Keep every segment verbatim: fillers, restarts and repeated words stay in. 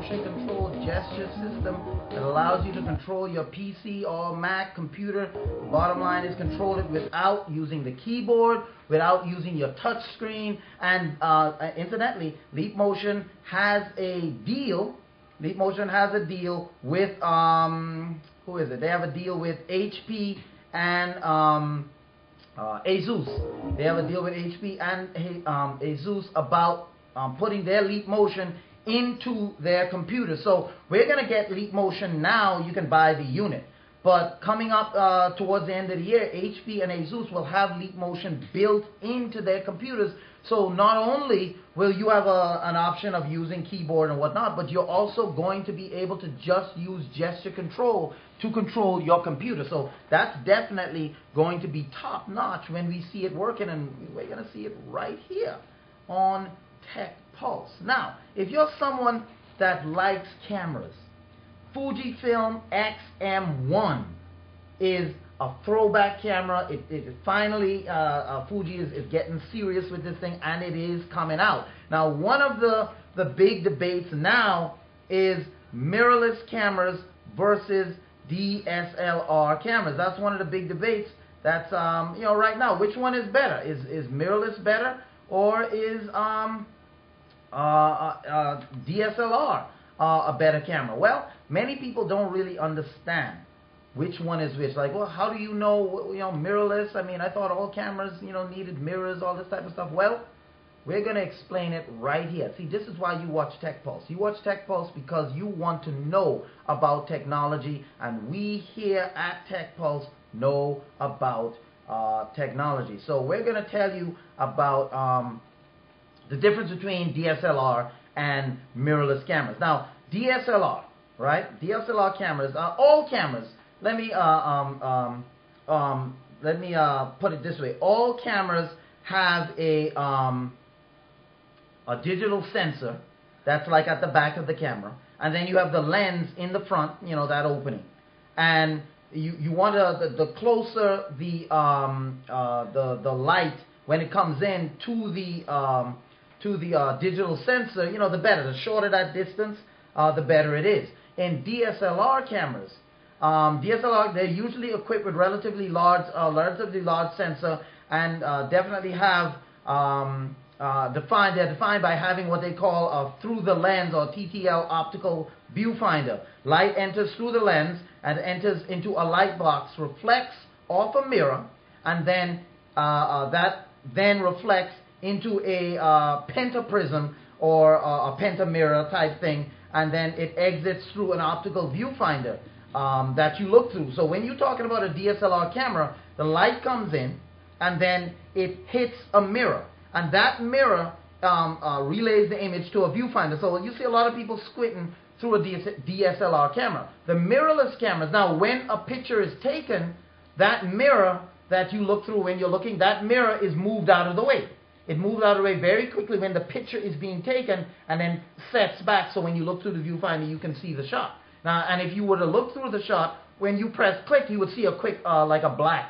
motion control gesture system that allows you to control your P C or Mac computer. The bottom line is control it without using the keyboard, without using your touch screen. And uh, incidentally, Leap Motion has a deal. Leap Motion has a deal with, um, who is it? They have a deal with H P and um, uh, Asus. They have a deal with H P and um, Asus about um, putting their Leap Motion into their computer. So we're going to get Leap Motion now. You can buy the unit. But coming up uh, towards the end of the year, H P and Asus will have Leap Motion built into their computers. So not only will you have a, an option of using keyboard and whatnot, but you're also going to be able to just use gesture control to control your computer. So that's definitely going to be top notch when we see it working, and we're going to see it right here on Tech Pulse. Now, if you're someone that likes cameras, Fujifilm X M one is a throwback camera. It, it finally, uh, uh, Fuji is, is getting serious with this thing, and it is coming out. Now, one of the, the big debates now is mirrorless cameras versus D S L R cameras. That's one of the big debates that's, um, you know, right now. Which one is better? Is, is mirrorless better, or is um, uh, uh, uh, D S L R uh, a better camera? Well, many people don't really understand which one is which. Like, well, how do you know, you know, mirrorless? I mean, I thought all cameras, you know, needed mirrors, all this type of stuff. Well, we're going to explain it right here. See, this is why you watch Tech Pulse. You watch Tech Pulse because you want to know about technology, and we here at Tech Pulse know about uh, technology. So we're going to tell you about um, the difference between D S L R and mirrorless cameras. Now, D S L R, right? D S L R cameras are all cameras. Let me uh, um, um, um, let me uh, put it this way: all cameras have a um, a digital sensor that's like at the back of the camera, and then you have the lens in the front, you know, that opening, and you you want to the, the closer the um, uh, the the light when it comes in to the um, to the uh, digital sensor, you know, the better. The shorter that distance, uh, the better it is. In D S L R cameras, Um, D S L R, they're usually equipped with relatively large, uh, relatively large sensor, and uh, definitely have um, uh, defined. They're defined by having what they call a through the lens or T T L optical viewfinder. Light enters through the lens and enters into a light box, reflects off a mirror, and then uh, uh, that then reflects into a uh, pentaprism or uh, a pentamirror type thing, and then it exits through an optical viewfinder Um, that you look through. So when you're talking about a D S L R camera, the light comes in and then it hits a mirror, and that mirror um, uh, relays the image to a viewfinder. So you see a lot of people squinting through a D S L R camera. The mirrorless cameras, now when a picture is taken, that mirror that you look through when you're looking, that mirror is moved out of the way. It moves out of the way very quickly when the picture is being taken, and then sets back, so when you look through the viewfinder you can see the shot. Now, and if you were to look through the shot, when you press click, you would see a quick, uh, like a black,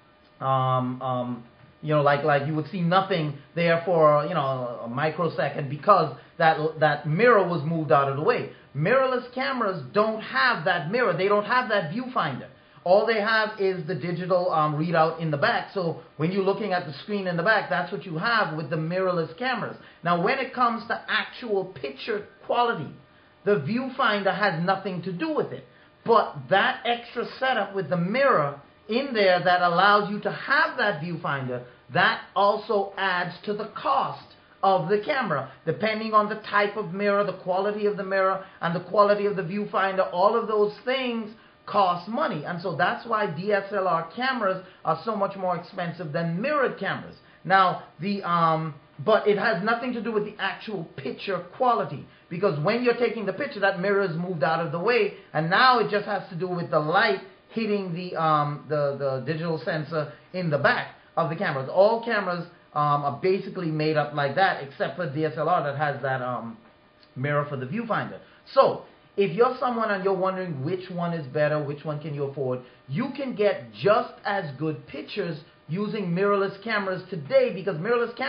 um, um, you know, like like you would see nothing there for, you know, a microsecond because that that mirror was moved out of the way. Mirrorless cameras don't have that mirror. They don't have that viewfinder. All they have is the digital um, readout in the back. So when you're looking at the screen in the back, that's what you have with the mirrorless cameras. Now, when it comes to actual picture quality, the viewfinder has nothing to do with it. But that extra setup with the mirror in there that allows you to have that viewfinder, that also adds to the cost of the camera. Depending on the type of mirror, the quality of the mirror, and the quality of the viewfinder, all of those things cost money. And so that's why D S L R cameras are so much more expensive than mirrored cameras. Now, the um, but it has nothing to do with the actual picture quality, because when you're taking the picture, that mirror is moved out of the way, and now it just has to do with the light hitting the um, the, the digital sensor in the back of the cameras. All cameras um, are basically made up like that, except for D S L R that has that um, mirror for the viewfinder. So if you're someone and you're wondering which one is better, which one can you afford, you can get just as good pictures using mirrorless cameras today, because mirrorless cameras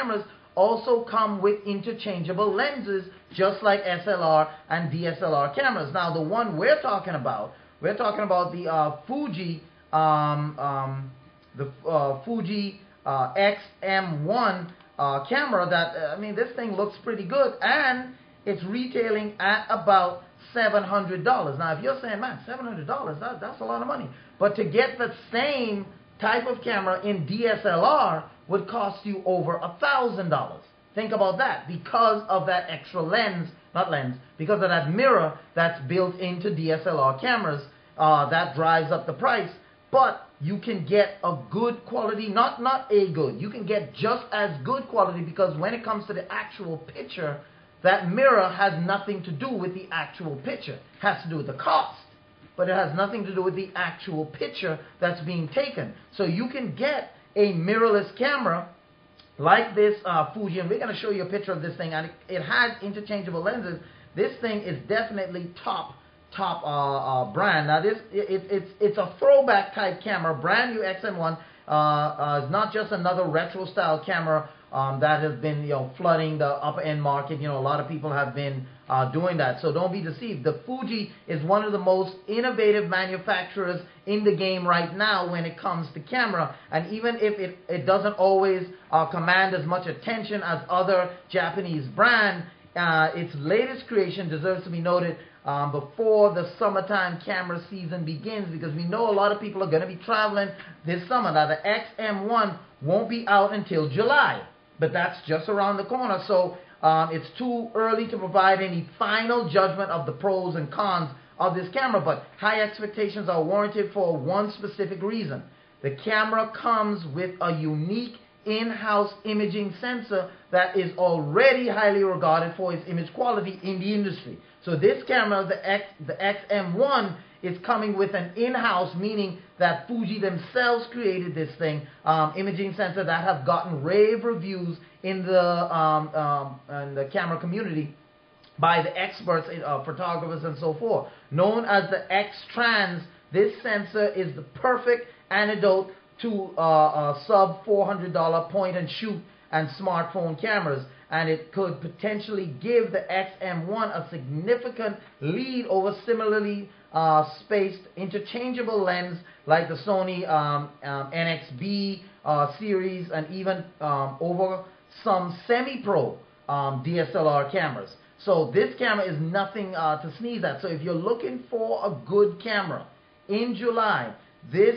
also come with interchangeable lenses, just like S L R and D S L R cameras. Now, the one we're talking about, we're talking about the uh, Fuji, um, um, the uh, Fuji uh, X M one uh, camera. That uh, I mean, this thing looks pretty good, and it's retailing at about seven hundred dollars. Now, if you're saying, man, seven hundred dollars, that, that's a lot of money. But to get the same type of camera in D S L R would cost you over a thousand dollars. Think about that, because of that extra lens, not lens, because of that mirror that's built into D S L R cameras, uh, that drives up the price. But you can get a good quality, not, not a good, you can get just as good quality, because when it comes to the actual picture, that mirror has nothing to do with the actual picture. It has to do with the cost, but it has nothing to do with the actual picture that's being taken. So you can get a mirrorless camera like this uh, Fuji, and we're going to show you a picture of this thing, and it, it has interchangeable lenses. This thing is definitely top, top uh, uh, brand. Now this, it, it, it's, it's a throwback type camera, brand new X M one. Uh, uh, it's not just another retro style camera um, that has been, you know, flooding the upper end market. You know, a lot of people have been uh, doing that. So don't be deceived. The Fuji is one of the most innovative manufacturers in the game right now when it comes to camera. And even if it, it doesn't always uh, command as much attention as other Japanese brands, uh, its latest creation deserves to be noted Um, before the summertime camera season begins, because we know a lot of people are going to be traveling this summer. Now, the X M one won't be out until July, but that's just around the corner, so um, it's too early to provide any final judgment of the pros and cons of this camera, but high expectations are warranted for one specific reason. The camera comes with a unique in-house imaging sensor that is already highly regarded for its image quality in the industry. So this camera, the X, the X M one, is coming with an in-house, meaning that Fuji themselves created this thing, um, imaging sensor that have gotten rave reviews in the, um, um, in the camera community by the experts, uh, photographers and so forth. Known as the X-Trans, this sensor is the perfect antidote to uh, uh, sub four hundred dollar point and shoot and smartphone cameras, and it could potentially give the X M one a significant lead over similarly uh, spaced interchangeable lens like the Sony um, um, N X B uh, series, and even um, over some semi-pro um, D S L R cameras. So this camera is nothing uh, to sneeze at. So if you're looking for a good camera in July, this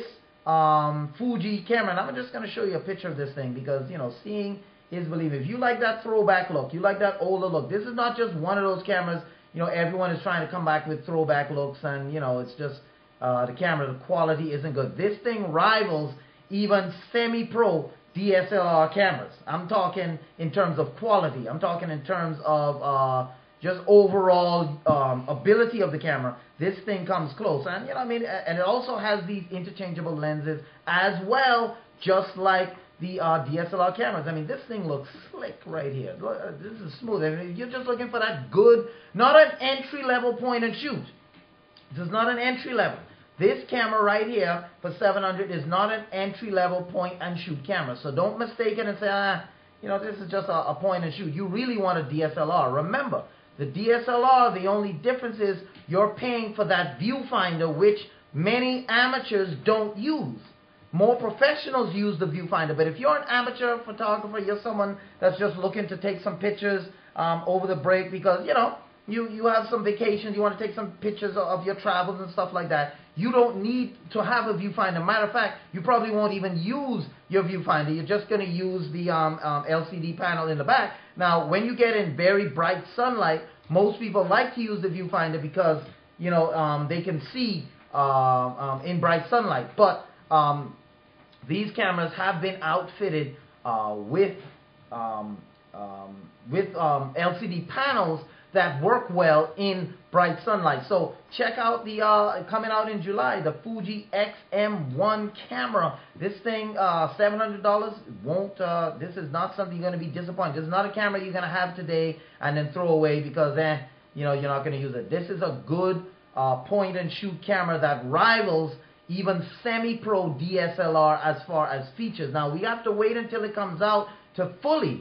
um, Fuji camera, and I'm just going to show you a picture of this thing, because, you know, seeing is believing. If you like that throwback look, you like that older look, this is not just one of those cameras, you know, everyone is trying to come back with throwback looks, and, you know, it's just uh, the camera, the quality isn't good. This thing rivals even semi-pro D S L R cameras. I'm talking in terms of quality. I'm talking in terms of uh, just overall um, ability of the camera. This thing comes close, and, you know, I mean, and it also has these interchangeable lenses as well, just like the uh, D S L R cameras. I mean, this thing looks slick right here. Look, uh, this is smooth. I mean, you're just looking for that good, not an entry-level point and shoot. This is not an entry level. This camera right here for seven hundred dollars is not an entry-level point and shoot camera. So don't mistake it and say, ah, you know, this is just a, a point and shoot. You really want a D S L R. Remember, the D S L R, the only difference is you're paying for that viewfinder, which many amateurs don't use. More professionals use the viewfinder, but if you're an amateur photographer, you're someone that's just looking to take some pictures um, over the break because, you know, you, you have some vacations, you want to take some pictures of your travels and stuff like that, you don't need to have a viewfinder. Matter of fact, you probably won't even use your viewfinder. You're just going to use the um, um, L C D panel in the back. Now, when you get in very bright sunlight, most people like to use the viewfinder because, you know, um, they can see uh, um, in bright sunlight. But um, these cameras have been outfitted uh, with um, um, with um, L C D panels that work well in bright sunlight. So check out the uh, coming out in July, the Fuji X M one camera. This thing, uh, seven hundred dollars. Won't uh, this is not something you're going to be disappointed. This is not a camera you're going to have today and then throw away because eh, you know, you're not going to use it. This is a good uh, point and shoot camera that rivals even semi-pro D S L R as far as features. Now, we have to wait until it comes out to fully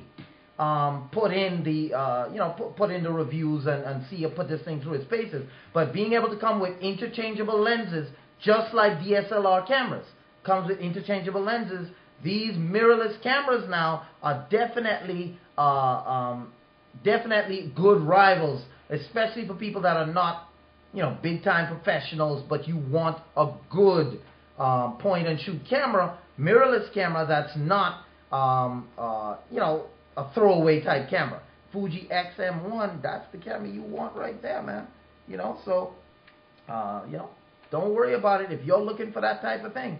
um, put in the uh, you know put, put in the reviews and, and see it put this thing through its paces. But being able to come with interchangeable lenses, just like D S L R cameras comes with interchangeable lenses, these mirrorless cameras now are definitely uh, um, definitely good rivals, especially for people that are not you know big time professionals, but you want a good um, point and shoot camera, mirrorless camera that's not um, uh, you know a throwaway type camera. Fuji X M one, that's the camera you want right there, man. You know, so uh, you know, don't worry about it if you're looking for that type of thing.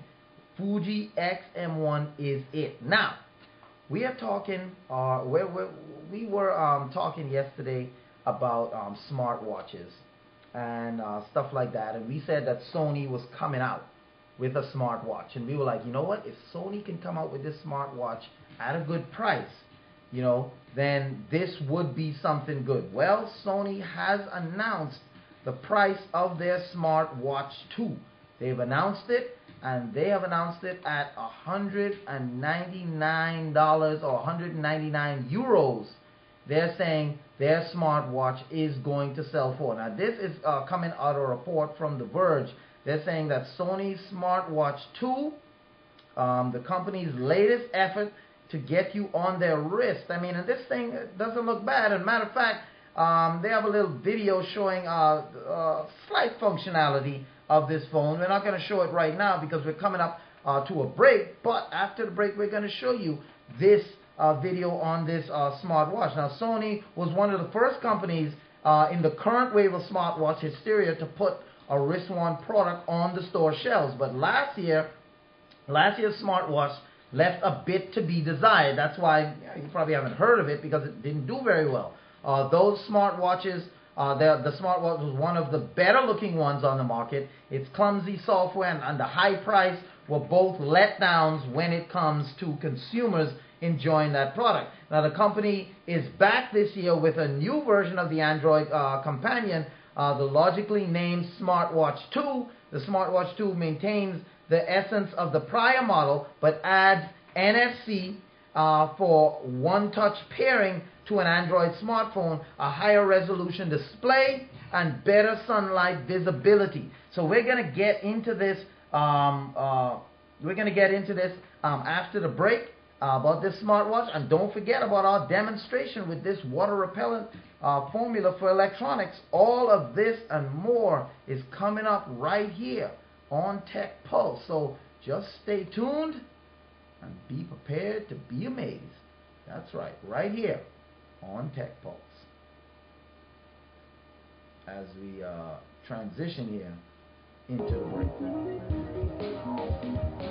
Fuji X M one is it. Now, we are talking, uh, we're, we're, we were um, talking yesterday about um, smartwatches and uh, stuff like that, and we said that Sony was coming out with a smartwatch, and we were like, you know what, if Sony can come out with this smartwatch at a good price, you know, then this would be something good. Well, Sony has announced the price of their smartwatch two. They've announced it, and they have announced it at one hundred ninety-nine dollars or one hundred ninety-nine euros. They're saying their smartwatch is going to sell for. Now, this is uh, coming out of a report from The Verge. They're saying that Sony's smartwatch two, um, the company's latest effort to get you on their wrist. I mean, and this thing doesn't look bad. As a matter of fact, um, they have a little video showing uh, uh, slight functionality of this phone. We're not going to show it right now because we're coming up uh, to a break. But after the break, we're going to show you this uh, video on this uh, smartwatch. Now, Sony was one of the first companies uh, in the current wave of smartwatch hysteria to put a wrist-worn product on the store shelves. But last year, last year's smartwatch left a bit to be desired. That's why you probably haven't heard of it, because it didn't do very well. Uh, those smartwatches, uh, the, the smartwatch was one of the better looking ones on the market. Its clumsy software and, and the high price were both letdowns when it comes to consumers enjoying that product. Now, the company is back this year with a new version of the Android uh, companion, uh, the logically named Smartwatch two. The Smartwatch two maintains the essence of the prior model, but adds N F C uh, for one-touch pairing to an Android smartphone, a higher resolution display, and better sunlight visibility. So we're going to get into this. Um, uh, we're going to get into this um, after the break uh, about this smartwatch, and don't forget about our demonstration with this water-repellent uh, formula for electronics. All of this and more is coming up right here on Tech Pulse. So just stay tuned and be prepared to be amazed. That's right, right here on Tech Pulse. As we uh, transition here into the break.